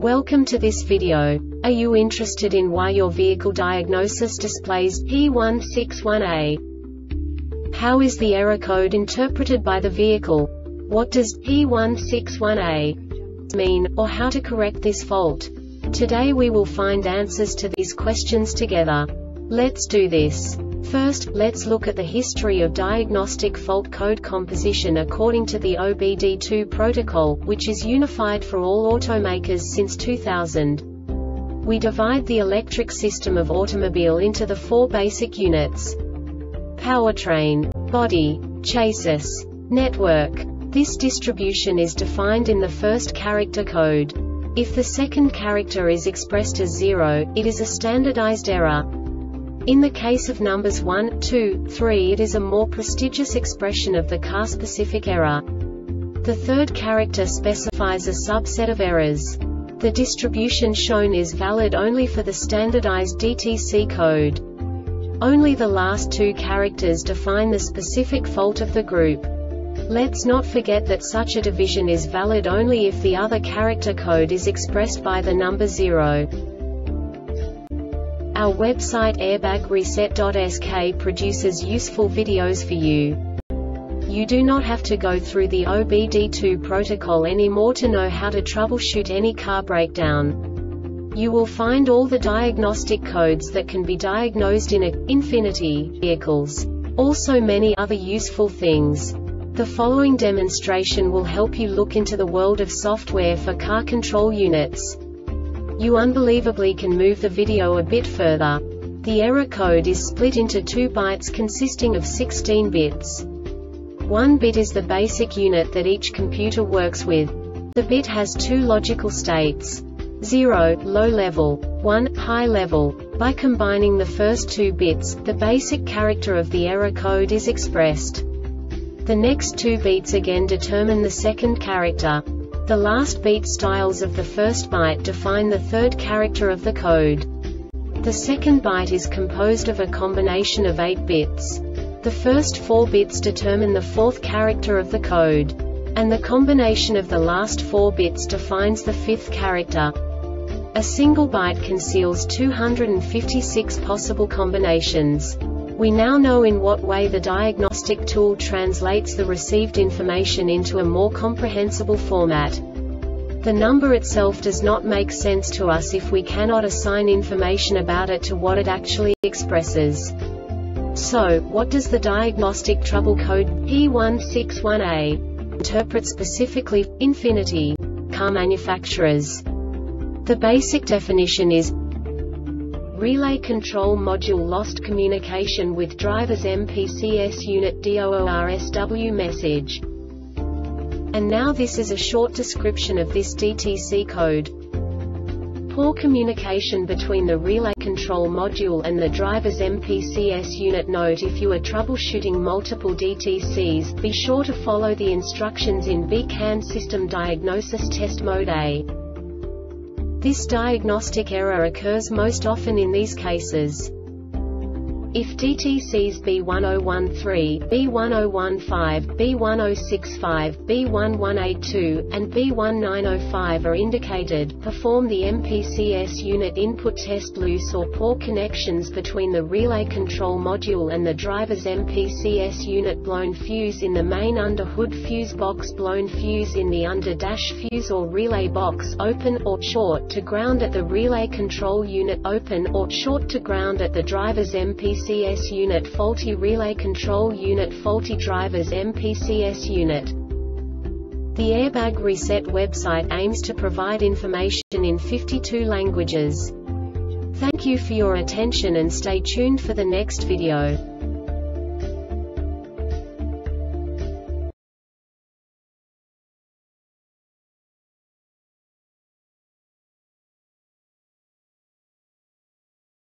Welcome to this video. Are you interested in why your vehicle diagnosis displays P161A? How is the error code interpreted by the vehicle? What does P161A mean, or how to correct this fault? Today we will find answers to these questions together. Let's do this. First, let's look at the history of diagnostic fault code composition according to the OBD2 protocol, which is unified for all automakers since 2000. We divide the electric system of automobile into the four basic units: powertrain, body, chassis, network. This distribution is defined in the first character code. If the second character is expressed as 0, it is a standardized error. In the case of numbers 1, 2, 3, it is a more prestigious expression of the car-specific error. The third character specifies a subset of errors. The distribution shown is valid only for the standardized DTC code. Only the last two characters define the specific fault of the group. Let's not forget that such a division is valid only if the other character code is expressed by the number 0. Our website airbagreset.sk produces useful videos for you. You do not have to go through the OBD2 protocol anymore to know how to troubleshoot any car breakdown. You will find all the diagnostic codes that can be diagnosed in Infiniti vehicles. Also many other useful things. The following demonstration will help you look into the world of software for car control units. You unbelievably can move the video a bit further. The error code is split into 2 bytes consisting of 16 bits. 1 bit is the basic unit that each computer works with. The bit has 2 logical states: 0, low level, 1, high level. By combining the first 2 bits, the basic character of the error code is expressed. The next 2 beats again determine the second character. The last beat styles of the first byte define the third character of the code. The second byte is composed of a combination of 8 bits. The first 4 bits determine the fourth character of the code. And the combination of the last 4 bits defines the fifth character. A single byte conceals 256 possible combinations. We now know in what way the diagnostic tool translates the received information into a more comprehensible format. The number itself does not make sense to us if we cannot assign information about it to what it actually expresses. So, what does the diagnostic trouble code P161A interpret specifically for Infiniti car manufacturers? The basic definition is: Relay Control Module lost communication with driver's MPCS unit DOORSW message. And now this is a short description of this DTC code. Poor communication between the Relay Control Module and the driver's MPCS unit. Note: if you are troubleshooting multiple DTCs, be sure to follow the instructions in BCAN System Diagnosis Test Mode A. This diagnostic error occurs most often in these cases: if DTCs B1013, B1015, B1065, B1182, and B1905 are indicated, perform the MPCS unit input test. Loose or poor connections between the relay control module and the driver's MPCS unit. Blown fuse in the main under hood fuse box. Blown fuse in the under dash fuse or relay box. Open or short to ground at the relay control unit. Open or short to ground at the driver's MPCS unit. Faulty relay control unit. Faulty driver's MPCS unit. The Airbag Reset website aims to provide information in 52 languages. Thank you for your attention and stay tuned for the next video.